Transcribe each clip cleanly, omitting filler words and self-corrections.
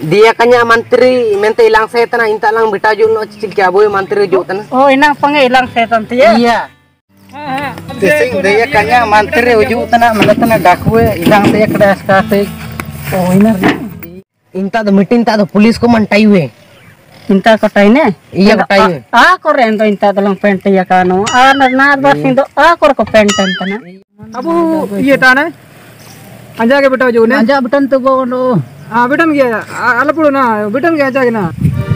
dia kanya mantri mente ilang setan inta lang bitaju no cicil kya boy mantri jutan. Oh inang pange ilang setan tiya. Iya. Desing dia kanya mantri ujutan melatana dakwe ilang tiya kedas kasih. Oh inar. Inta the meeting ta the police ko mantaiwe. Inta kotai ne? Iya kotai. Kor ento inta dalang pente ya kano. Na basindo kor ko pente tana. Abu iya tana. Anja ke betau jo ne? Anja betan tu go no. Betan gaya. Alapudu na. Betan gaya aja na.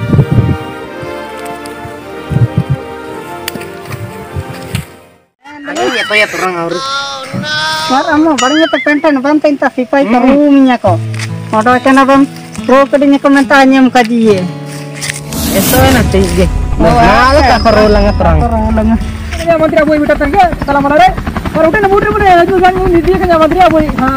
Ini apa ya turang harus. Amo barangnya to pente na bam inta sipai ka roomnya ko. Modo kana bam pro kadinya komentanya mukadiye. Eso nanti ge. Malah ka karulang turang. Ya mantri abu ibu datang ke salam mana Kalau udah nemu aja kan dia kan mantri abu.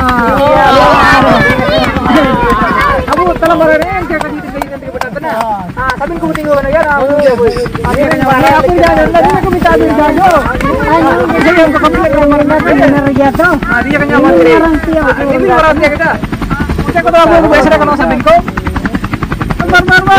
Abu salam mana yang kaki nanti berdatang. Tapi kamu tinggal mana ya abu. Aku jangan nanti aku minta duit jago. Dia yang kamu mana benar ya tuh. Dia kan mantri. Ini orang dia kita. Kita kau tahu aku biasa kan samping kau. Mar.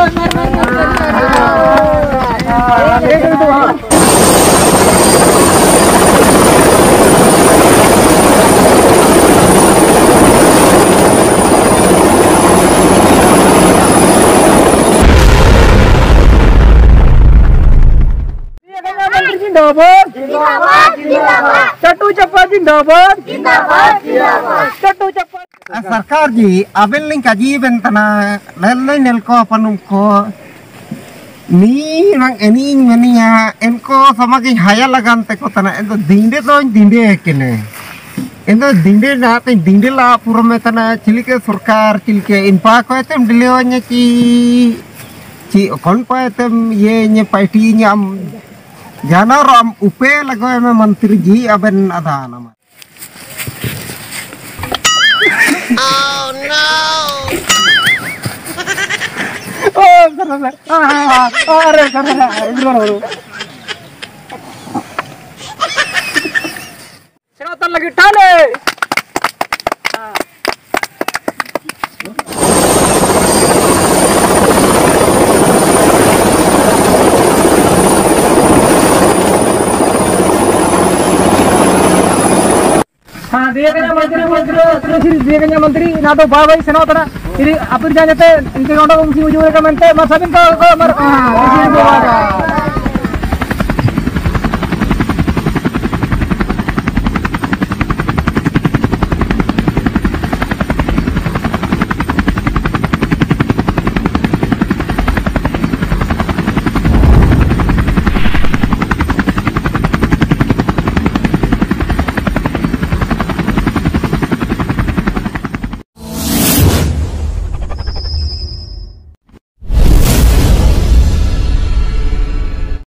Catu cepat जिंदाबाद catu cepat सरकार जी अबेल link अजीबन तना नल को पनुम को नी रंग any मनिया इनको समागी हाया लगान ते को तना इनको दिंडे केने इनको दिंडे ना ते दिंडे ला पूरा में तना चिलिके सरकार चिलिके इनपा को एतम डिलेवanya ci kon pa etem ye nye paiti nyam jana ram upe lago eme mantri ji aben ada nama. Oh no. oh benar Serotan lagi tale. Dia kanya menteri na to ba bhai seno tara ini apir jane te inke gondo mesti ujung ka mente mar sabin ka mar